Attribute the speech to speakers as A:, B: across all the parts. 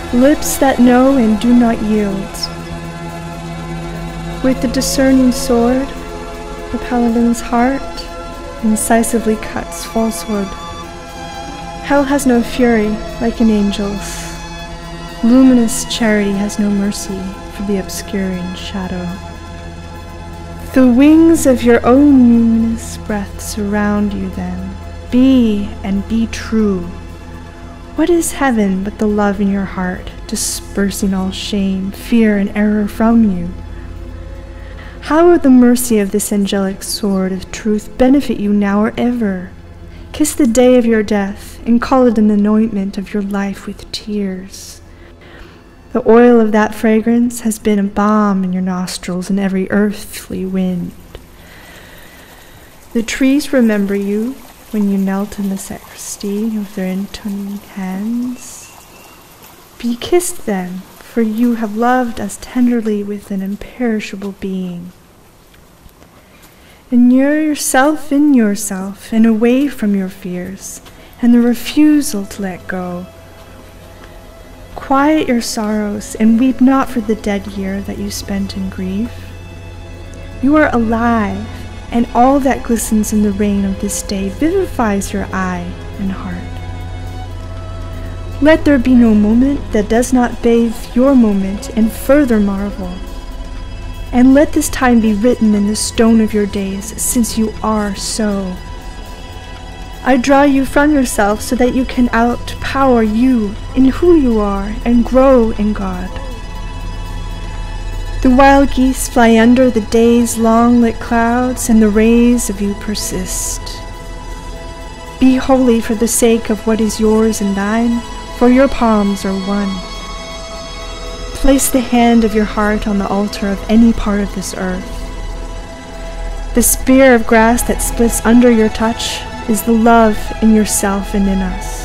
A: lips that know and do not yield. With the discerning sword, the paladin's heart incisively cuts falsehood. Hell has no fury like an angel's. Luminous charity has no mercy for the obscuring shadow. The wings of your own numinous breath surround you then. Be and be true. What is heaven but the love in your heart, dispersing all shame, fear, and error from you? How will the mercy of this angelic sword of truth benefit you now or ever? Kiss the day of your death and call it an anointment of your life with tears. The oil of that fragrance has been a balm in your nostrils and every earthly wind. The trees remember you when you knelt in the sacristy with their intoning hands. Be kissed then, for you have loved as tenderly with an imperishable being. Inure yourself in yourself and away from your fears and the refusal to let go. Quiet your sorrows and weep not for the dead year that you spent in grief. You are alive, and all that glistens in the rain of this day vivifies your eye and heart. Let there be no moment that does not bathe your moment in further marvel. And let this time be written in the stone of your days, since you are so. I draw you from yourself so that you can outpower you in who you are and grow in God. The wild geese fly under the day's long lit clouds, and the rays of you persist. Be holy for the sake of what is yours and thine, for your palms are one. Place the hand of your heart on the altar of any part of this earth. The spear of grass that splits under your touch is the love in yourself and in us.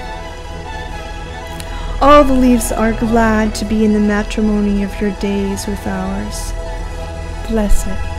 A: All the leaves are glad to be in the matrimony of your days with ours. Blessed.